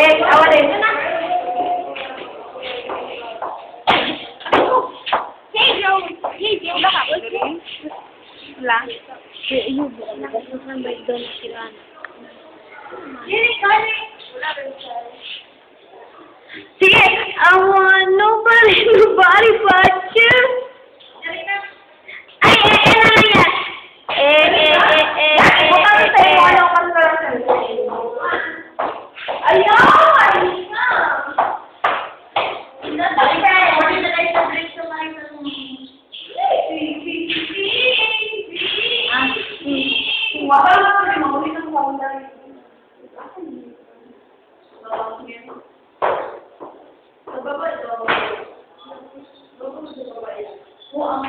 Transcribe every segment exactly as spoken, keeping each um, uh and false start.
Dek, awa din. Hey, Joe. Hey, Joe. Baka ko. Wala. Iyo, nakasusan ba ito na sila? Sige, kani. Sige, I want nobody, nobody but you. Ay, eh, eh, na yan. Eh, eh, eh, eh, eh, Bukan eh, saya eh. mau kontrasan. Ayo, ayo. Tapi saya mau diberi break selain Wala mo rin mo rin ang boundary. Sa baba ito. Kung ang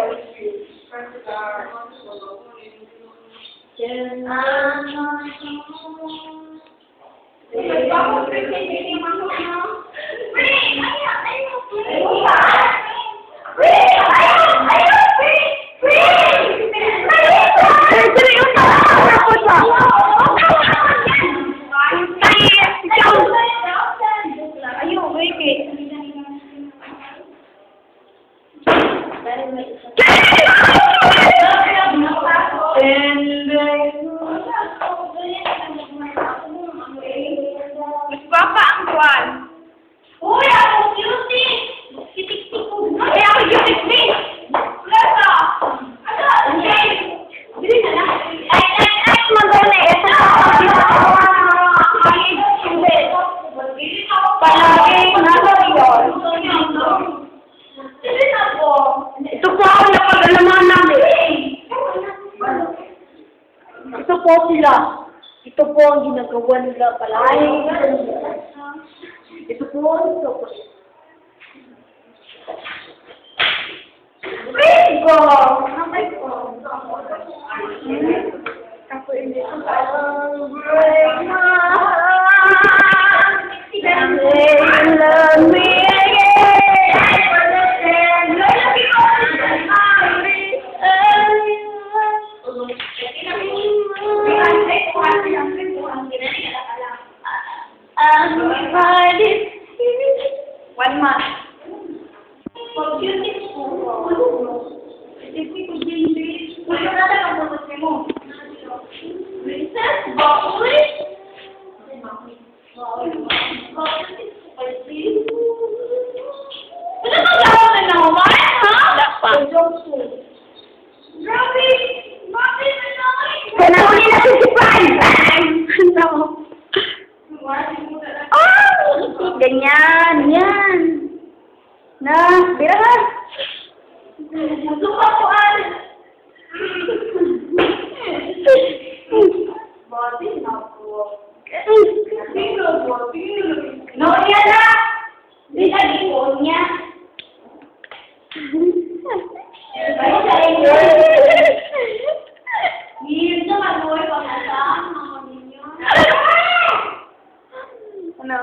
Papa ang kuwan. Uy, ako beauty! Kitik-tik ko. Ay, ako beauty. Lesa! Ano? Okay. Dili na lang. Ay, ay, ay, mag-una ito. Palaging nasa yun. Dili na po. Ito po ako napag-alaman namin. Ito po sila. Ito po ang ginagawa nila palagi. Ito po ang ito po. Bingo! Nakay ko. Ako hindi ko alam. Break my heart. Say love me again. I'm ready. One month. Pag beauty ko. Hindi ko beauty. Wala na lang ang bukas mo. Princess, bakuy. Ano na lang na naman, ha? Wala pa. Grabe! Bakit na naman? Panahuli na si Pan! Ano? Oh! Ganyan, yan. Na, bira ka. Suka ko, Al. Bati na po. Tingnan po, tingnan. No, yan na! Di na ipon niya. Ay, sa inyo. Hindi naman mo ipon na saan, mga ninyo. Ano?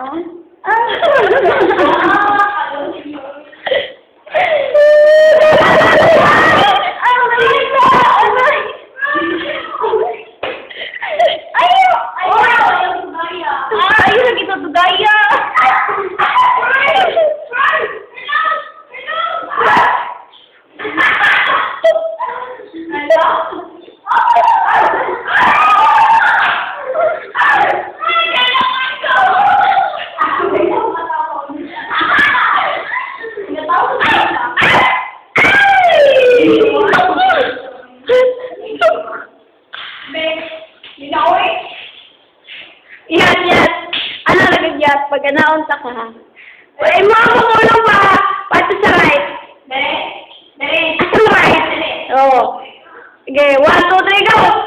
Yan, yan. Ano nagagyat? Pag naunta ka, ha? Ay, mga kumulong pa! Pato sa right. Dere, dere. Sa right. Oo. Okay, one, two, three, go!